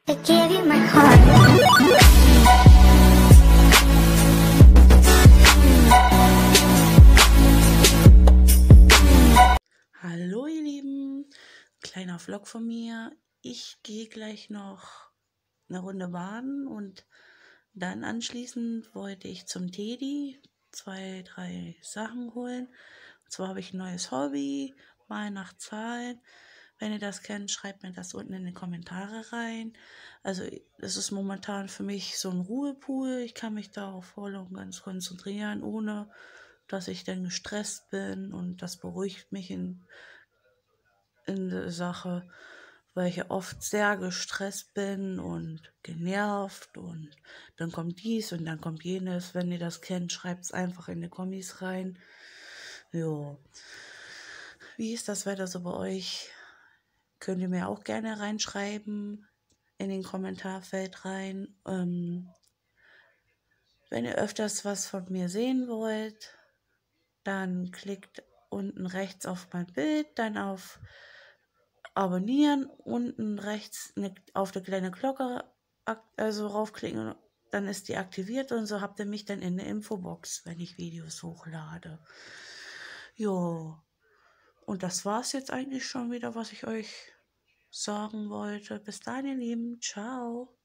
I gave you my heart. Hallo ihr Lieben, kleiner Vlog von mir. Ich gehe gleich noch eine Runde baden und dann anschließend wollte ich zum Teddy 2, 3 Sachen holen. Und zwar habe ich ein neues Hobby, mal nach Zahlen. Wenn ihr das kennt, schreibt mir das unten in die Kommentare rein. Also es ist momentan für mich so ein Ruhepool. Ich kann mich darauf voll und ganz konzentrieren, ohne dass ich dann gestresst bin, und das beruhigt mich in der Sache, weil ich ja oft sehr gestresst bin und genervt, und dann kommt dies und dann kommt jenes. Wenn ihr das kennt, schreibt es einfach in die Kommis rein. Jo. Wie ist das Wetter so bei euch? Könnt ihr mir auch gerne reinschreiben in den Kommentarfeld rein. Wenn ihr öfters was von mir sehen wollt, dann klickt unten rechts auf mein Bild, dann auf Abonnieren, unten rechts auf die kleine Glocke also raufklicken, dann ist die aktiviert, und so habt ihr mich dann in der Infobox, wenn ich Videos hochlade. Jo, und das war's jetzt eigentlich schon wieder, was ich euch sagen wollte. Bis dahin, ihr Lieben, ciao.